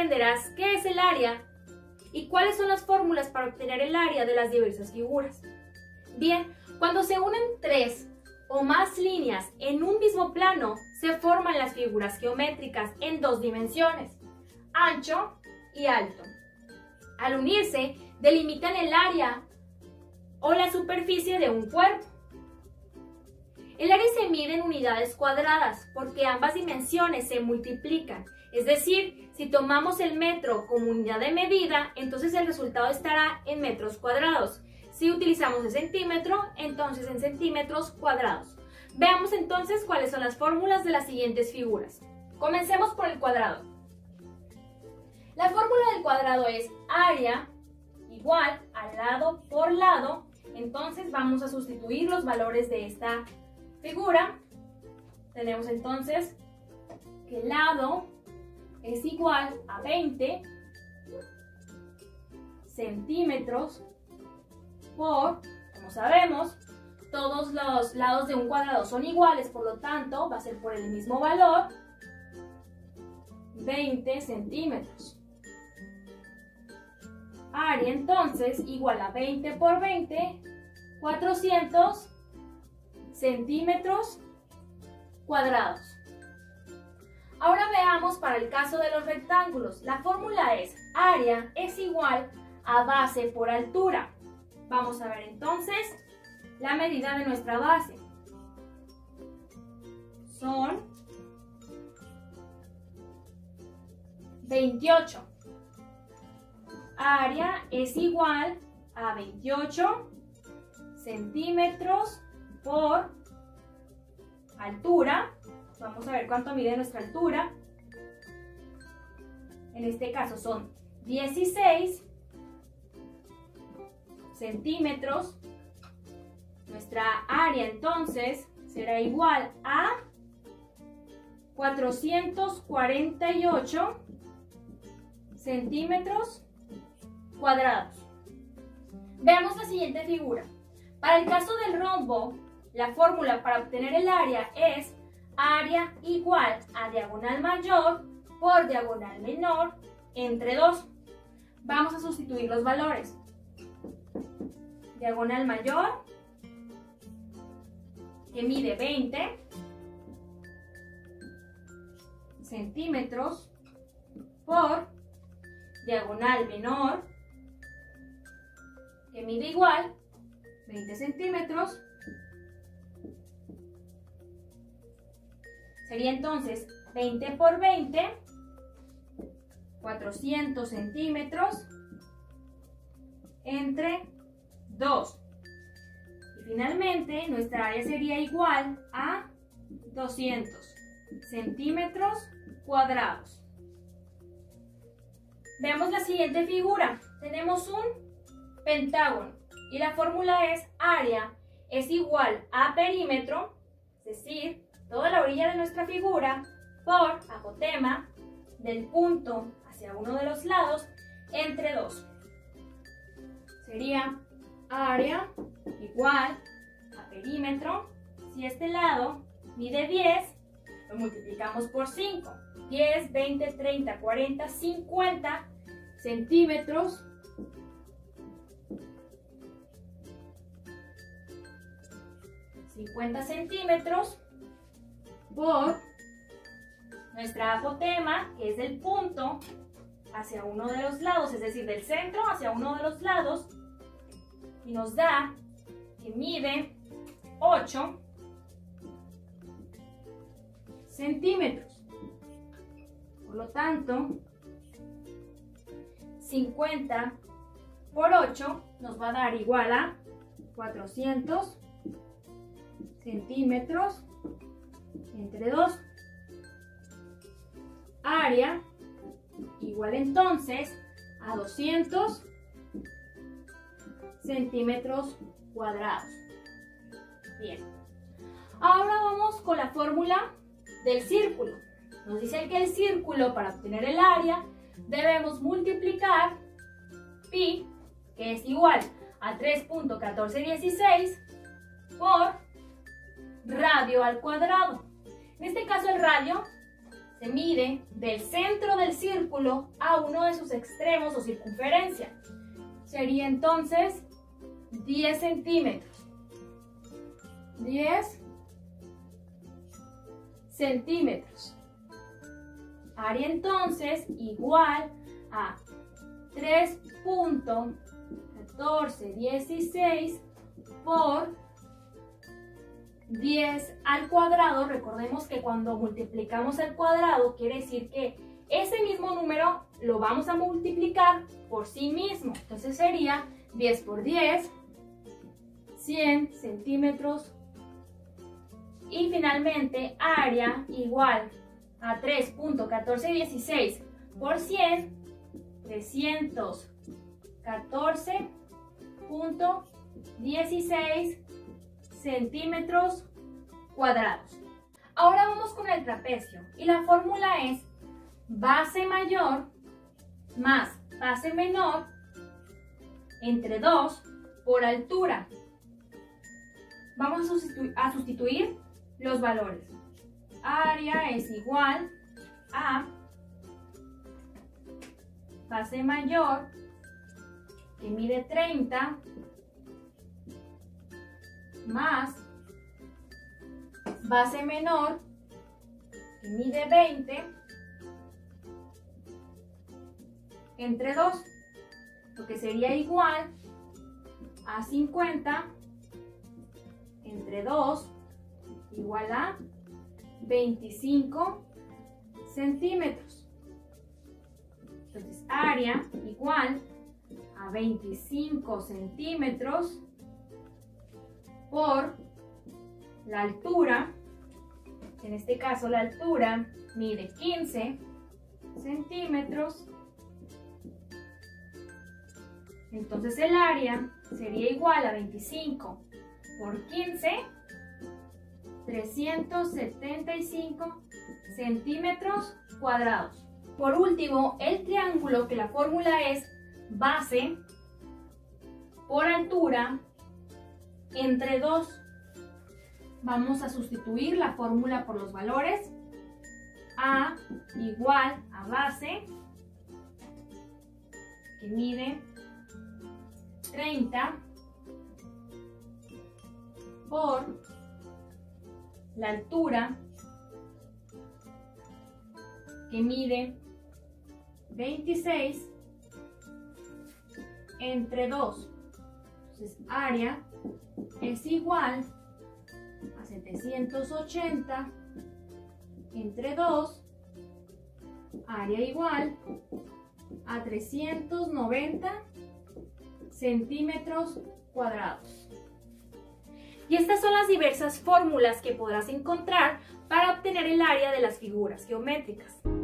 aprenderás qué es el área y cuáles son las fórmulas para obtener el área de las diversas figuras. Bien, cuando se unen tres o más líneas en un mismo plano, se forman las figuras geométricas en dos dimensiones, ancho y alto. Al unirse, delimitan el área o la superficie de un cuerpo. El área se mide en unidades cuadradas porque ambas dimensiones se multiplican. Es decir, si tomamos el metro como unidad de medida, entonces el resultado estará en metros cuadrados. Si utilizamos el centímetro, entonces en centímetros cuadrados. Veamos entonces cuáles son las fórmulas de las siguientes figuras. Comencemos por el cuadrado. La fórmula del cuadrado es área igual a lado por lado. Entonces vamos a sustituir los valores de esta figura. Tenemos entonces que el lado es igual a 20 centímetros por, como sabemos, todos los lados de un cuadrado son iguales, por lo tanto va a ser por el mismo valor, 20 centímetros. Área entonces igual a 20 por 20, 400 centímetros cuadrados. Ahora veamos para el caso de los rectángulos. La fórmula es área es igual a base por altura. Vamos a ver entonces la medida de nuestra base. Son 28. Área es igual a 28 centímetros por altura. Vamos a ver cuánto mide nuestra altura. En este caso son 16 centímetros. Nuestra área entonces será igual a 448 centímetros cuadrados. Veamos la siguiente figura. Para el caso del rombo, la fórmula para obtener el área es área igual a diagonal mayor por diagonal menor entre 2. Vamos a sustituir los valores. Diagonal mayor, que mide 20 centímetros, por diagonal menor, que mide igual 20 centímetros. Sería entonces 20 por 20, 400 centímetros entre 2. Y finalmente nuestra área sería igual a 200 centímetros cuadrados. Veamos la siguiente figura. Tenemos un pentágono y la fórmula es área es igual a perímetro, es decir, toda la orilla de nuestra figura por apotema del punto hacia uno de los lados entre 2. Sería área igual a perímetro. Si este lado mide 10, lo multiplicamos por 5. 10, 20, 30, 40, 50 centímetros por nuestra apotema, que es del punto hacia uno de los lados, es decir, del centro hacia uno de los lados, y nos da que mide 8 centímetros. Por lo tanto, 50 por 8 nos va a dar igual a 400 centímetros entre 2. Área igual entonces a 200 centímetros cuadrados. Bien. Ahora vamos con la fórmula del círculo. Nos dice que el círculo, para obtener el área, debemos multiplicar pi, que es igual a 3.1416, por radio al cuadrado. En este caso el radio se mide del centro del círculo a uno de sus extremos o circunferencia. Sería entonces 10 centímetros. 10 centímetros. Área entonces igual a 3.1416 por 10 al cuadrado. Recordemos que cuando multiplicamos el cuadrado quiere decir que ese mismo número lo vamos a multiplicar por sí mismo. Entonces sería 10 por 10, 100 centímetros. Y finalmente área igual a 3.1416 por 100, 314.16 centímetros cuadrados. Ahora vamos con el trapecio y la fórmula es base mayor más base menor entre 2 por altura. Vamos a sustituir los valores. Área es igual a base mayor, que mide 30, más base menor, que mide 20, entre 2, lo que sería igual a 50 entre 2 igual a 25 centímetros. Entonces, área igual a 25 centímetros por la altura. En este caso, la altura mide 15 centímetros. Entonces, el área sería igual a 25 por 15, 375 centímetros cuadrados. Por último, el triángulo, que la fórmula es base por altura entre 2. Vamos a sustituir la fórmula por los valores. A igual a base, que mide 30, por la altura, que mide 26, entre 2. Entonces, área es igual a 780 entre 2, área igual a 390 centímetros cuadrados. Y estas son las diversas fórmulas que podrás encontrar para obtener el área de las figuras geométricas.